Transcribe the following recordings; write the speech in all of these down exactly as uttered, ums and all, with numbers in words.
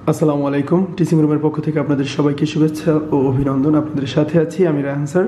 আসসালামু আলাইকুম। টিচিং রুমের পক্ষ থেকে আপনাদের সবাইকে শুভেচ্ছা ও অভিনন্দন। আপনাদের সাথে আছি আমি রায়হান স্যার।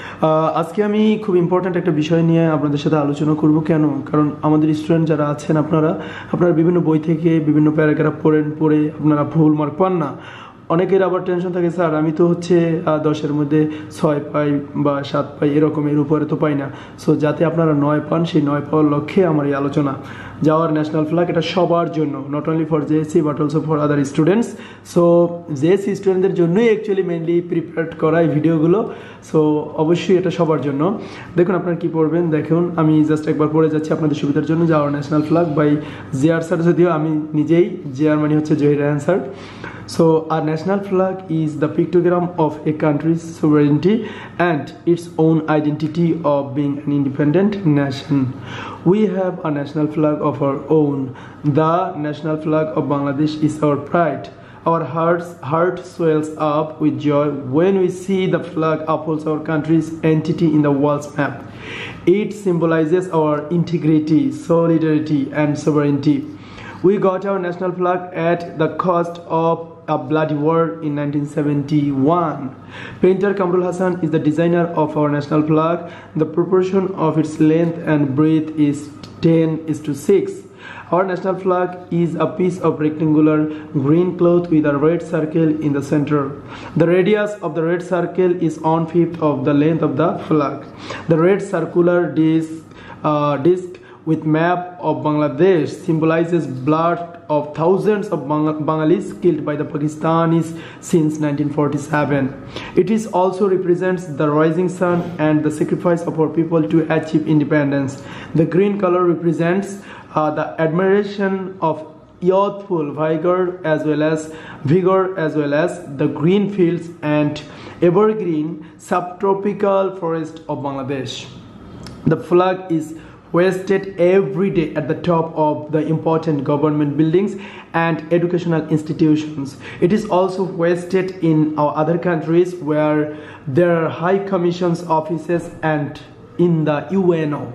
আজকে আমি খুব ইম্পর্ট্যান্ট একটা বিষয় নিয়ে আপনাদের সাথে আলোচনা করব। কেন? কারণ আমাদের স্টুডেন্ট যারা আছেন আপনারা আপনারা বিভিন্ন বই থেকে বিভিন্ন প্যারাগ্রাফ পড়েন, পড়ে আপনারা ভুল মার্ক পান না। অনেকের আবার টেনশন থাকে, স্যার আমি তো হচ্ছে দশের মধ্যে ছয় পাই বা সাত পাই, এরকম এর উপরে তো পাই না। সো যাতে আপনারা নয় পান, সেই নয় পাওয়ার লক্ষ্যে আমার এই আলোচনা। যাওয়ার ন্যাশনাল ফ্ল্যাগ এটা সবার জন্য, not only for JSC but also for other students. So JSC স্টুডেন্টদের জন্যই অ্যাকচুয়ালি মেনলি প্রিপেয়ার করা এই ভিডিওগুলো। সো অবশ্যই এটা সবার জন্য। দেখুন আপনারা কী পড়বেন, দেখুন আমি জাস্ট একবার পড়ে যাচ্ছি আপনাদের সুবিধার জন্য। যাওয়ার national flag by GR sir, যদিও আমি নিজেই জিআর মানে হচ্ছে Zahir Raihan sir. So our national flag is the pictogram of a country's sovereignty and its own identity of being an independent nation. We have a national flag of our own. The national flag of Bangladesh is our pride. Our hearts, heart swells up with joy when we see the flag upholds our country's entity in the world's map. It symbolizes our integrity, solidarity, and sovereignty. We got our national flag at the cost of a bloody war in nineteen seventy-one. Painter Kamrul Hassan is the designer of our national flag. The proportion of its length and breadth is ten is to six. Our national flag is a piece of rectangular green cloth with a red circle in the center. The radius of the red circle is one-fifth of the length of the flag. The red circular disc, uh, disc with map of Bangladesh symbolizes blood of thousands of Bang Bengalis killed by the Pakistanis since nineteen forty-seven. It is also represents the rising sun and the sacrifice of our people to achieve independence. The green color represents uh, the admiration of youthful vigor as well as vigor as well as the green fields and evergreen subtropical forest of Bangladesh. The flag is hoisted every day at the top of the important government buildings and educational institutions. It is also hoisted in our other countries where there are high commissions offices and in the U N O.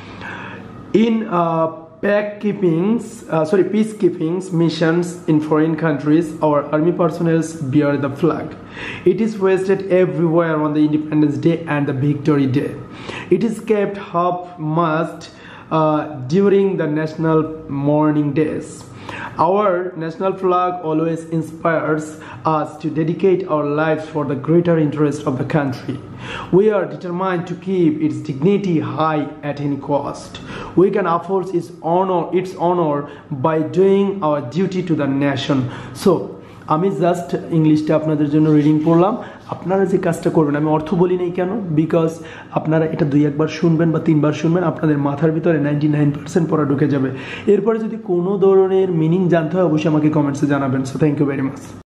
In uh, peacekeepings, uh, sorry, peacekeeping missions in foreign countries, our army personnel bear the flag. It is hoisted everywhere on the Independence Day and the Victory Day. It is kept half-mast uh, during the national mourning days. Our national flag always inspires us to dedicate our lives for the greater interest of the country. We are determined to keep its dignity high at any cost. We can afford its honor, its honor by doing our duty to the nation. So, আমি just ইংলিশটা আপনাদের জন্য reading পড়লাম। আপনারা যে কাজটা করবেন, আমি অর্থ বলি নাই কেন, বিকজ আপনারা এটা দুই একবার শুনবেন বা তিনবার শুনবেন, আপনাদের মাথার ভিতরে নাইনটি নাইন পার্সেন্ট পড়া ঢুকে যাবে। এরপরে যদি কোনো ধরনের মিনিং জানতে হয় অবশ্যই আমাকে কমেন্টসে জানাবেন। So thank you very much.